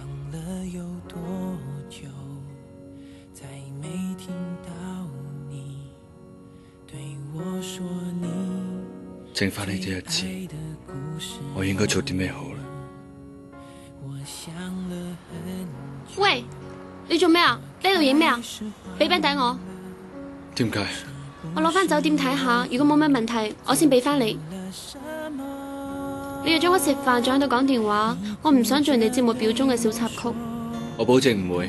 了有多久，再没听到你对我说你。 剩翻呢啲日子，我應該做啲咩好咧？ 喂，你做咩啊？呢度影咩啊？俾餅底我。 點解？ 我攞翻酒店睇下，如果冇咩問題，我先俾翻你。你約咗我食飯，仲喺度講電話，我唔想做人哋節目表中嘅小插曲。 我保證唔會。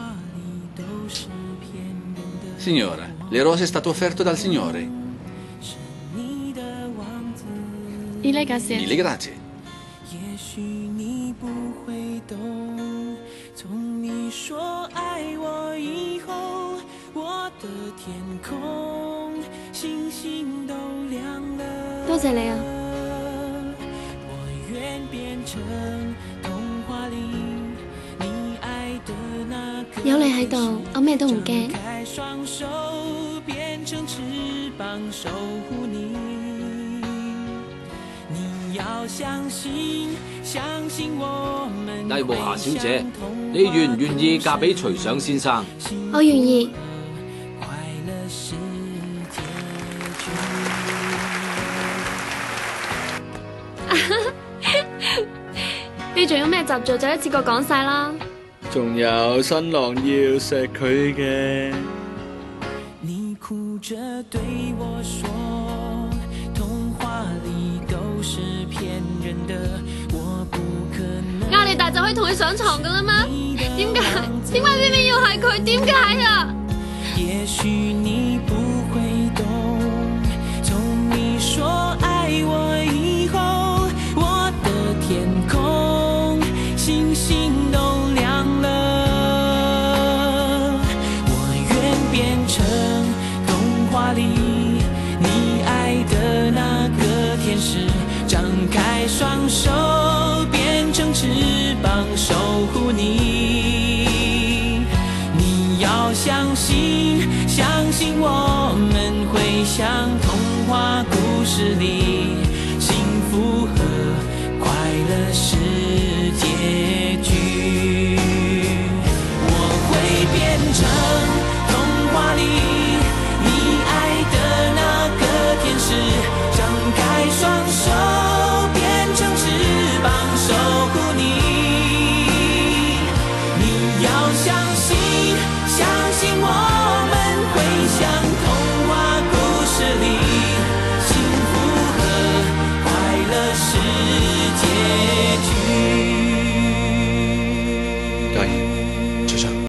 Signora, le rose è stato offerto dal signore. Mille grazie. Mille grazie. 也许你不会懂，从你说爱我以后，我的天空星星都亮了。 多謝你啊！ 我愿变成童话里你爱的那个。 有你喺度，我咩都唔驚。 开双手变成翅膀守护你。你要相信，相信我们。 麗慕霞小姐，你願唔願意嫁俾徐想先生？ 我願意。 快樂是結局。 你仲有咩習俗就一次過講晒啦。 仲有新郎要錫佢嘅。 你哭着對我說，童話裡都是騙人的，我不可能。 壓力大就可以同佢上床噶啦咩？點解偏偏要係佢？點解啊？ 也許你不會懂，從你說愛我以後，我的天空星星都亮了。我願變成童話裡你愛的那個天使，張開雙手變成翅膀守護你。你要相信，相信我們會像童話故事裡